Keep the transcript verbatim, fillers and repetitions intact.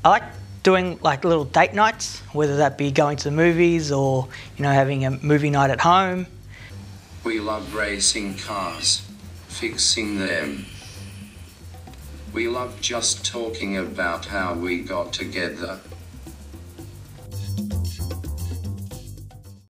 I like doing like little date nights, whether that be going to the movies or, you know, having a movie night at home. We love racing cars, fixing them. We love just talking about how we got together.